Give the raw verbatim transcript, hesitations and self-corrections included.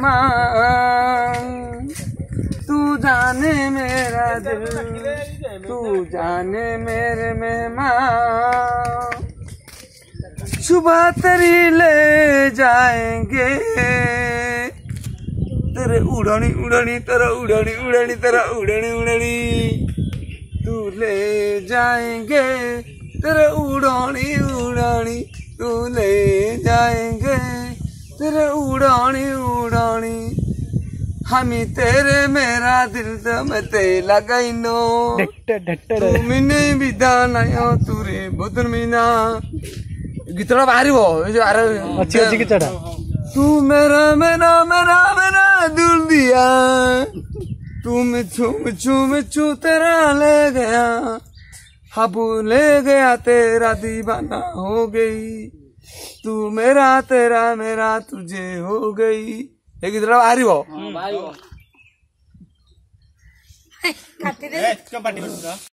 मेहमान, तू जाने मेरा दिल, तू जाने मेरे मेहमान, सुबह तेरी ले जाएंगे तेरे उड़ानी उड़ानी तेरा उड़ानी उड़ानी तेरा उड़ानी उड़ानी, तू ले जाएंगे तेरे उड़ानी उड़ानी, तू ले जाएंगे तेरे उड़ानी उड़ानी, हमी तेरे मेरा दिल दमते लगाइनो तुमिने विधान तुरे बदन मीना गीतटा बाहर अच्छी अच्छी गीतटा तू मेरा मेरा मेरा मेरा दिल दिया, तू मिछू मिछू मिछू तेरा ले गया, हाबू ले गया तेरा दीवाना हो गई, तू मेरा तेरा मेरा तुझे हो गई। ये गीतटा बाहर